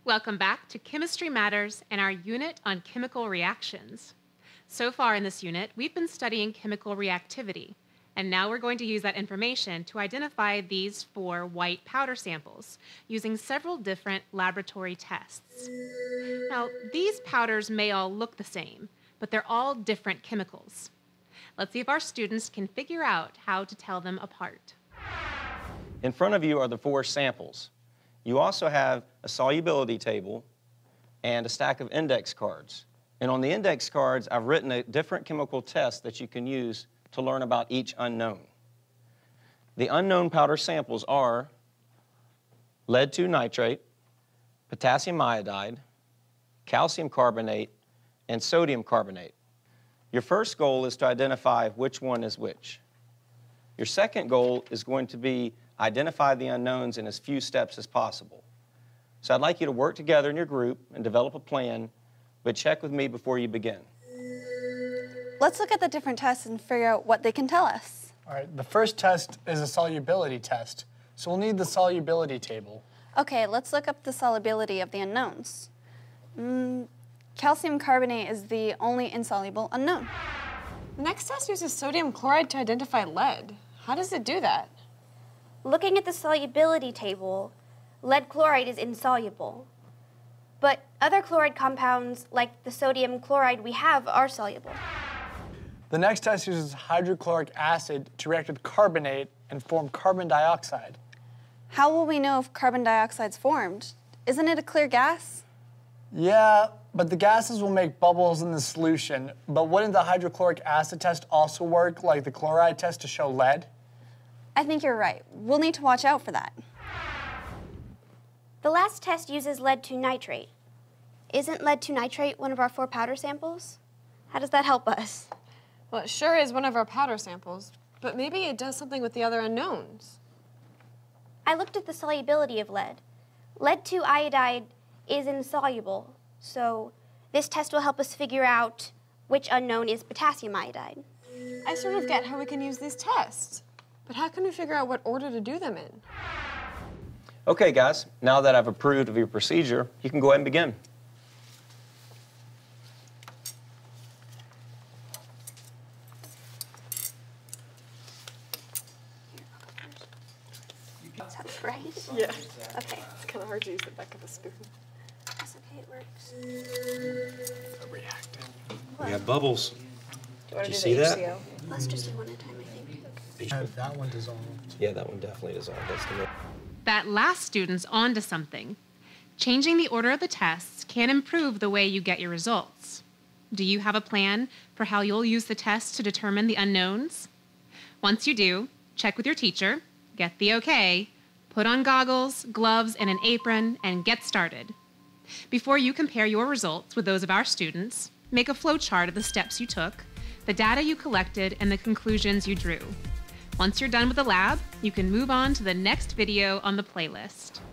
Welcome back to Chemistry Matters and our unit on chemical reactions. So far in this unit, we've been studying chemical reactivity, and now we're going to use that information to identify these 4 white powder samples using several different laboratory tests. Now, these powders may all look the same, but they're all different chemicals. Let's see if our students can figure out how to tell them apart. In front of you are the 4 samples. You also have a solubility table and a stack of index cards. And on the index cards, I've written a different chemical test that you can use to learn about each unknown. The unknown powder samples are lead-2 nitrate, potassium iodide, calcium carbonate, and sodium carbonate. Your first goal is to identify which one is which. Your second goal is going to be identify the unknowns in as few steps as possible. So I'd like you to work together in your group and develop a plan, but check with me before you begin. Let's look at the different tests and figure out what they can tell us. All right, the first test is a solubility test, so we'll need the solubility table. Okay, let's look up the solubility of the unknowns. Calcium carbonate is the only insoluble unknown. The next test uses sodium chloride to identify lead. How does it do that? Looking at the solubility table, lead chloride is insoluble. But other chloride compounds, like the sodium chloride we have, are soluble. The next test uses hydrochloric acid to react with carbonate and form carbon dioxide. How will we know if carbon dioxide's formed? Isn't it a clear gas? Yeah, but the gases will make bubbles in the solution. But wouldn't the hydrochloric acid test also work like the chloride test to show lead? I think you're right. We'll need to watch out for that. The last test uses lead-2 nitrate. Isn't lead-2 nitrate one of our 4 powder samples? How does that help us? Well, it sure is one of our powder samples, but maybe it does something with the other unknowns. I looked at the solubility of lead. Lead-2 iodide is insoluble, so this test will help us figure out which unknown is potassium iodide. I sort of get how we can use these tests, but how can we figure out what order to do them in? Okay, guys, now that I've approved of your procedure, you can go ahead and begin. Is that right? Yeah. Okay. It's kind of hard to use the back of a spoon. That's okay, it works. We have bubbles. Do you want Did to you do see the that? HCl? Let's just do one at a time, I think. That one dissolved. Yeah, that one definitely dissolved. That's the That last student's onto something. Changing the order of the tests can improve the way you get your results. Do you have a plan for how you'll use the tests to determine the unknowns? Once you do, check with your teacher, get the okay, put on goggles, gloves, and an apron, and get started. Before you compare your results with those of our students, make a flow chart of the steps you took, the data you collected, and the conclusions you drew. Once you're done with the lab, you can move on to the next video on the playlist.